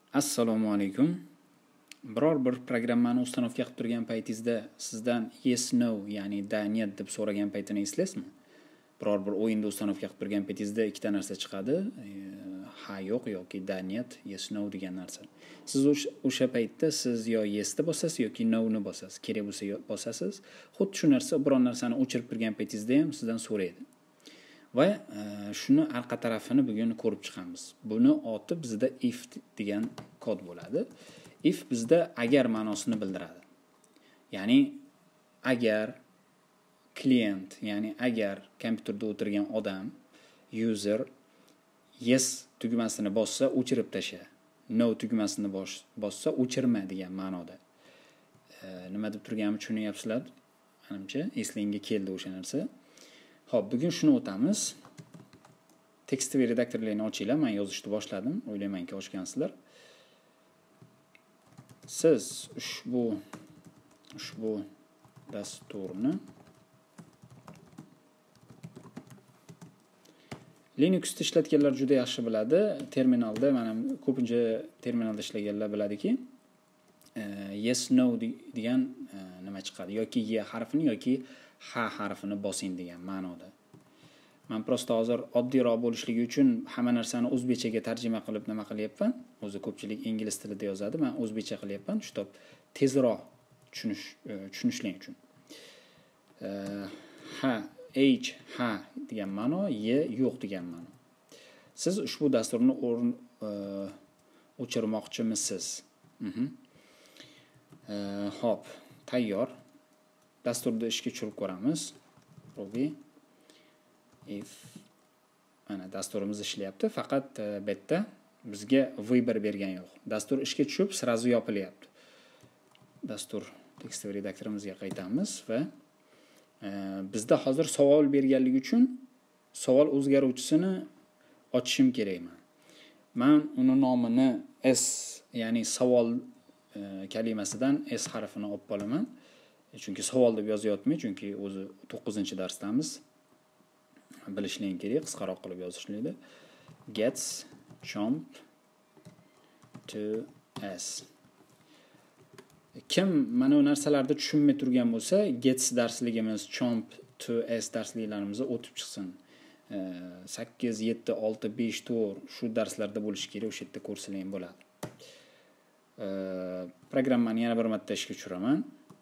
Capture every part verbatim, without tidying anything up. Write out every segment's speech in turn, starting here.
Assalomu alaykum. Biror bir programmani ustanovka qilib turgan paytingizda sizdan yes no, ya'ni da нет deb so'ragan paytini eslaysizmi? Biror bir o'yinda ustanovka qilib turgan paytingizda ikkita narsa chiqadi, ha yo'q yoki da нет, yes no degan narsa. Siz o'sha paytda siz yo yes ni bosasiz yoki no ni bosasiz. Kerak bo'lsa bosasiz. Xuddi shu narsa biron narsani o'chirib turgan paytingizda ham sizdan so'raydi. Va shuni orqa tarafini bugun ko'rib chiqamiz. Buni oti bizda if degan kod bo'ladi. If bizda agar ma'nosini bildiradi. Ya'ni agar klient, ya'ni agar kompyuterda o'tirgan odam, user yes tugmasini bossa, o'chirib tasha. No tugmasini bossa, o'chirma degan ma'noda. Nima deb turganimni tushunyapsizlar? Menimcha eslingga keldi o'sha narsa. Xo'p, bugun shuni o'tamiz. Tekstoviy redaktorlarni ochinglar. Men yozishni boshladim. O'ylaymanki ochgansizlar. Siz ushbu ushbu dasturni Linuxda ishlatganlar juda yaxshi biladi. Terminalda, mana ko'pincha terminalda ishlaganlar biladiki, yes no degan nima chiqadi yoki y harfini yoki ha harfini bosing degan ma'noda. Men prosta hozir oddiyroq bo'lishligi uchun hamma narsani o'zbekchaga tarjima qilib nima qilyapman. O'zi ko'pchilik ingliz tilida yozadi, men o'zbekcha qilyapman, shu tezroq tushunish tushunishlik uchun. Ha, h ha degan ma'no, y yo'q degan ma'no. Siz ushbu dasturni o'rin o'chirmoqchimisiz? Mhm. Xo'p, tayyor. Dasturni ishga tushirib ko'ramiz. Ruby if ana dasturimiz ishlayapti, faqat bu yerda bizga vыбор bergan yo'q. Dastur ishga tushib, srazu yopilyapti. Dastur tekstoviy redaktorimizga qaytamiz va bizda hozir savol berganligi uchun savol o'zgaruvchisini ochishim kerakman. Men uni nomini s, ya'ni savol kalimasidan s harfini olib qolaman. Chunki savol deb yozyapman, chunki o'zi to'qqizinchi darsdamiz. Bilishing kerak, qisqaroq qilib yozishlikda. Gets chomp to s. Kim mana bu narsalarni tushunmay turgan bo'lsa, gets darsligimiz, chomp to s darsliklarimizni o'tib chiqsin. sakkiz, yetti, olti, besh, to'rt shu darslarda bo'lishi kerak, o'sha yerda ko'rsalaring bo'ladi. Programmani yana bir marta ishga tushiraman.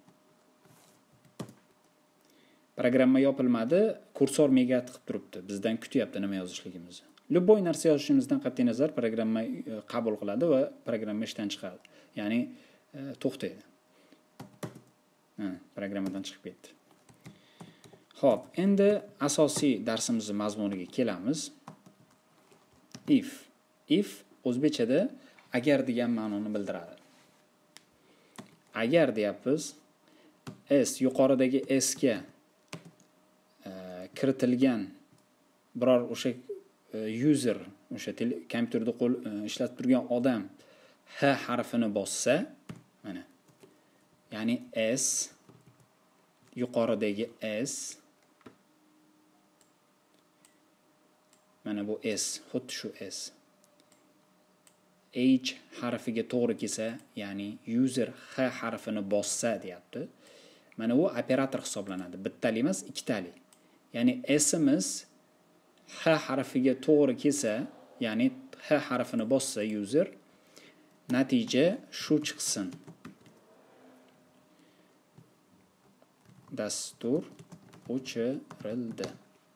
Programma yopilmadi, kursor megat qilib turibdi. Bizdan kutyapti nima yozishligimizni. Любой narsa yozishimizdan qat'iy nazar programma qabul qiladi va programma ishdan chiqadi. Ya'ni to'xtaydi. Ha, programmadan chiqib ketdi. Xo'p, endi asosiy darsimizning mazmuniga kelamiz. If. If o'zbekchada agar degan ma'noni bildiradi. Agar deyapmiz, s yuqoridagi s ga kiritilgan biror o'sha user, o'sha kompyuterda qo'l ishlatib turgan odam h harfini bossa, mana. Ya'ni s yuqoridagi s, mana bu s, xuddi shu s. H harfiga to'g'ri kelsa, ya'ni user h harfini bossa deyapti. Mana bu operator hisoblanadi. Bittali emas, ikkitali. Ya'ni s'imiz h harfiga to'g'ri kelsa, ya'ni h harfini bossa user, natija shu chiqsin. Dastur o'chirildi.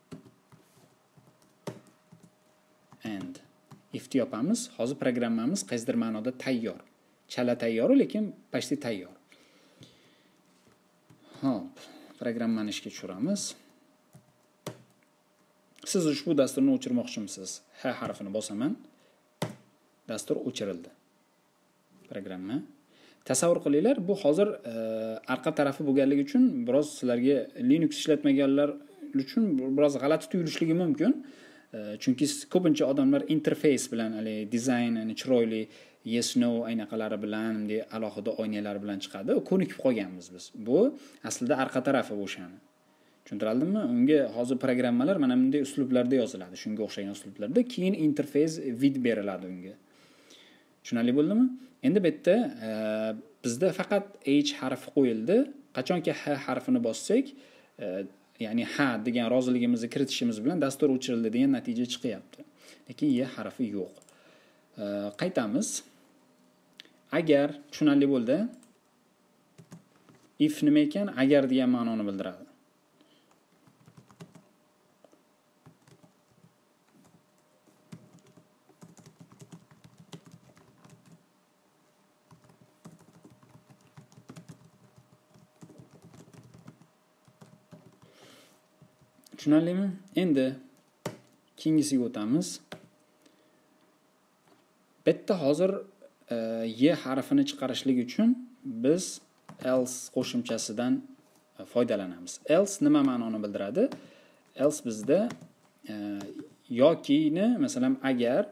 And if yopamiz, hozir programmamiz qaysidir ma'noda tayyor. Chala tayyor, lekin почти tayyor. Hop, programmani ishga tushiramiz. Siz ushbu dasturni o'chirmoqchimisiz? H harfini bosaman. Dastur o'chirildi. Programma. Tasavvur qilinglar, bu hozir orqa tarafi bo'lganligi uchun biroz sizlarga Linux ishlatmaganlar uchun biroz g'alati tuyulishligi mumkin. Chunki ko'pincha odamlar interface bilan, hali dizayn, ya'ni chiroyli yes no aynaqalari bilan, alohida oynalar bilan chiqadi. Ko'nikib qolganmiz biz. Bu aslida orqa tarafi o'shani. Tushuntirdimmi? Unga hozir programmalar mana bunday uslublarda yoziladi, shunga o'xshagan uslublarda, keyin interface vid beriladi unga. Tushunarli bo'ldimi? Endi bu yerda e, bizda faqat h harfi qo'yildi. Qachonki h harfini bossak, e, ya'ni ha degan roziligimizni kiritishimiz bilan dastur o'chirildi degan natija chiqyapti. Lekin y harfi yo'q. E, qaytamiz. Agar tushunarli bo'ldi. If nima ekan? Agar degan ma'noni bildiradi. Tushunarlimi? Endi keyingisiga o'tamiz. Bitta hozir e, y harfini chiqarishlik uchun biz else qo'shimchasidan foydalanamiz. Else nima ma'noni bildiradi? Else bizda e, yokini, masalan, agar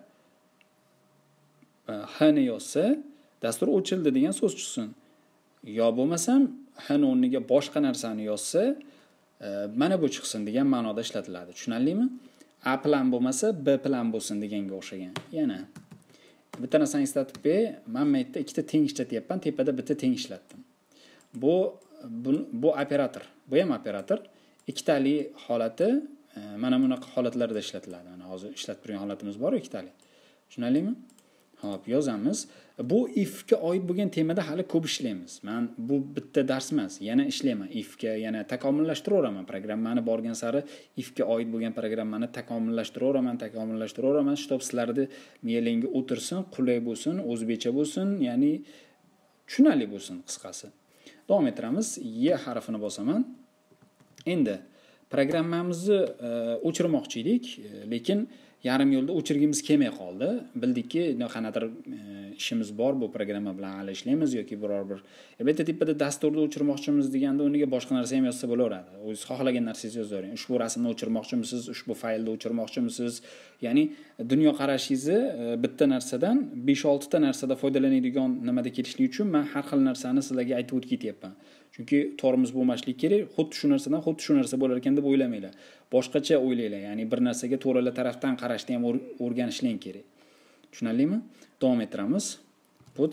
e, h ni yozsa, dastur o'chirildi degan so'z chiqsin. Yo bo'lmasam h ni o'rniga boshqa narsani yozsa, mana bu chiqsin degan ma'noda ishlatiladi. Tushunarlimi? A plan bo'lmasa B plan bo'lsin deganga o'xshagan. Yana bitta narsani eslatib qo'yay, men bu yerda ikkita teng ishlatyapman, tepada bitta teng ishlatdim. Bu bu, bu operator, bu ham operator. Ikkitali holati mana bunaqa holatlarda ishlatiladi. Mana hozir ishlatib turgan holatimiz bor, ikkitali. Tushunarlimi? Hop, yozamiz. Bu if ga oid bo'lgan temada hali ko'p ishlaymiz. Men bu bitta dars emas, yana ishlayman. If ga yana takomillashtiraman programmani borgan sari if ga oid bo'lgan programmani takomillashtiraman, takomillashtiraman, shtob sizlarni miyangizga o'tirsin, qulay bo'lsin, o'zbekcha bo'lsin, ya'ni tushunarli bo'lsin qisqasi. Davom ettiramiz. Y harfini bosaman. Endi programmamizni o'chirmoqchi edik, lekin yarim yo'lda o'chirgimiz kelmay qoldi. Bildikki, qanaqadir ishimiz bor, bu programma bilan hali ishlaymiz yoki biror bir albatta tepada dasturni o'chirmoqchimiz deganda o'rniga boshqa narsa ham yozsa bo'laveradi. O'zingiz xohlagan narsangizni yozavering. Ushbu rasmni o'chirmoqchimisiz, ushbu faylni o'chirmoqchimisiz? Ya'ni dunyo qarashingizni bitta narsadan besh olti ta narsada foydalanadigan nimada kelishlik uchun men har xil narsani sizlarga aytib o'tib ketyapman. Chunki to'g'rimiz bo'lmaslik kerak. Xuddi shu narsadan xuddi shu narsa bo'lar ekan deb o'ylamanglar. Boshqacha o'ylanglar. Ya'ni bir narsaga to'g'rilar tarafdan qarashni ham o'rganishlang kerak. Tushunarlimi? Davom ettiramiz. Puts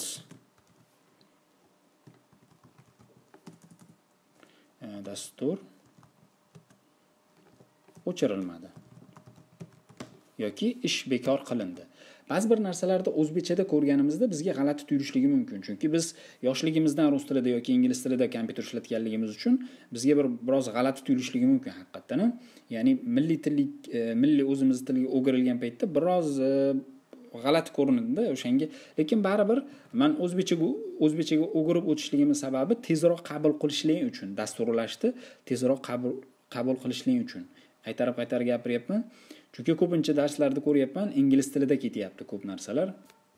dastur o'chirilmadi yoki ish bekor qilindi. Ba'zi bir narsalarda o'zbekchada ko'rganimizda bizga g'alati tuyulishligi mumkin. Chunki biz yoshligimizdan rus tilida yoki ingliz tilida kompyuter ishlatganligimiz uchun bizga bir biroz g'alati tuyulishligi mumkin haqiqatan. Ya'ni milliy tillik, milliy o'zimiz tilga o'girilgan paytda biroz g'alati ko'rinadi o'shanga. Lekin baribir men o'zbekchaga o'zbekchaga o'girib o'tishligimiz sababi tezroq qabul qilishlik uchun, dasturlashni tezroq qabul qabul qilishlik uchun. Qaytarib-qaytarib gapiryapman. Chunki ko'pincha darslarda ko'ryapman, ingliz tilida ketyapti ko'p narsalar.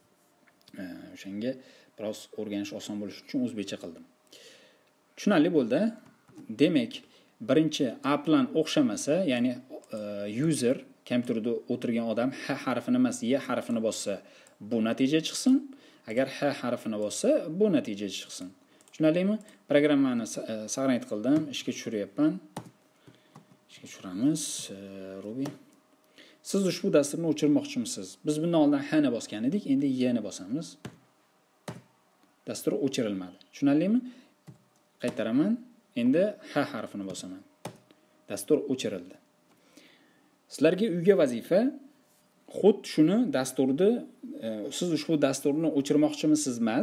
O'shanga biroz o'rganish oson bo'lishi uchun o'zbekcha qildim. Tushunarli bo'ldi. Demak, birinchi A bilan o'xshamasa, ya'ni user kompyuterda o'tirgan odam H harfini emas, Y harfini bossa, bu natija chiqsin. Agar H harfini bossa, bu natija chiqsin. Tushunarlimi? Programmani saqlanib qildim, ishga tushiryapman. Ishga tushiramiz. Ruby. Siz ushbu dasturni o'chirmoqchimisiz? Biz bundan oldin H ni bosgan edik, endi Y ni bosamiz. Dastur o'chirilmadi. Tushunarlimi? Qaytaraman. Endi H harfini bosaman. Dastur o'chirildi. Sizlarga uyga vazifa xuddi shuni dasturni siz ushbu dasturni o'chirmoqchimisiz emas?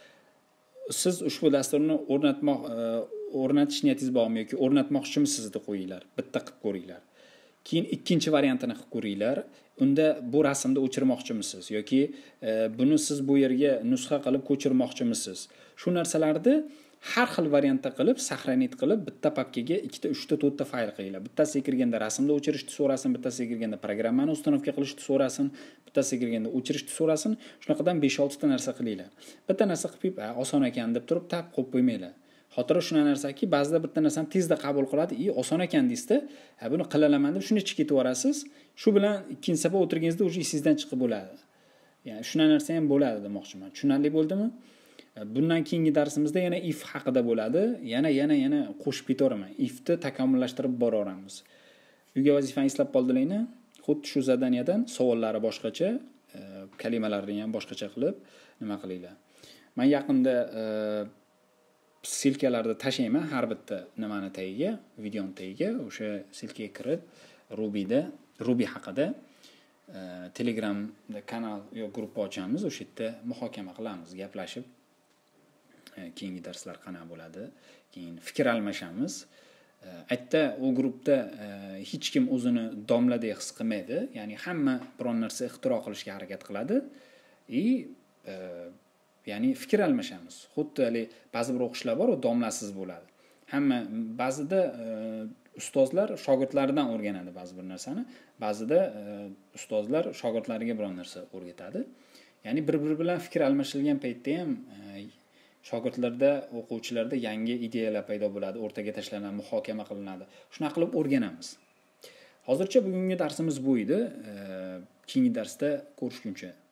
Siz ushbu dasturni o'rnatmoq o'rnatish niyatingiz bormi yoki o'rnatmoqchimisiz deb qo'yinglar. Bitta qilib ko'ringlar. Keyin ikkinchi variantini qilib ko'ringlar. Unda bu rasmni o'chirmoqchimisiz yoki e, buni siz bu yerga nusxa qilib ko'chirmoqchimisiz? Shu narsalarni har xil variantda qilib, saqlanib qilib, bitta papkaga ikkita, uchta, to'rtta fayl qilinglar. Bittasiga kirganda rasmni o'chirishni so'rasin, bittasiga kirganda programmani ustanovka qilishni so'rasin, bittasiga kirganda o'chirishni so'rasin. Shunaqadan besh olti ta narsa qilinglar. Bitta narsa qilib, "Ha, oson ekan" deb turib tab qo'yib qo'ymanglar. Xotira shuna narsaki, ba'zida bitta narsani tezda qabul qiladi, "I, oson ekan" deysizda, "Ha, buni qilaman" deb shuni ichib ketib yorasiz. Shu bilan ikkinchi safar o'tirganingizda o'sha isingizdan chiqib bo'ladi. Ya'ni shuna narsa ham bo'ladi demoqchiman. Tushunarli bo'ldimi? Bundan keyingi darsimizda yana if haqida bo'ladi. Yana yana yana qo'shib ketaveraman. Ifni takomillashtirib boraveramiz. Uyga vazifani eslab qoldiringlar. Xuddi shu zadaniyadan savollari boshqacha kalimalarni ham boshqacha qilib nima qilinglar. Men yaqinda silkalarni tashlayman har bitta nimani tagiga, videoni tagiga, o'sha silkaga kirib Rubyda, Ruby haqida Telegramda kanal yoki gruppa ochamiz, o'sha yerda muhokama qilamiz, gaplashib keyingi darslar qanaqa bo'ladi, keyin fikr almashamiz. Aytda u guruhda hech kim o'zini domladek his qilmaydi, ya'ni hamma biron narsa ixtiro qilishga harakat qiladi и ya'ni fikr almashamiz. Xuddi hali ba'zi bir o'qishlar bor, u domlasiz bo'ladi. Hamma ba'zida ustozlar shogirdlaridan o'rganadi ba'zi bir narsani, ba'zida ustozlar shogirdlariga biron narsa o'rgatadi. Ya'ni bir-biri bilan fikr almashilgan paytda ham shogirdlarda, o'quvchilarda yangi ideyalar paydo bo'ladi, o'rtaga tashlanadi, muhokama qilinadi. Shuna qilib o'rganamiz. Hozircha bugungi darsimiz bu edi. Keyingi darsda ko'rishguncha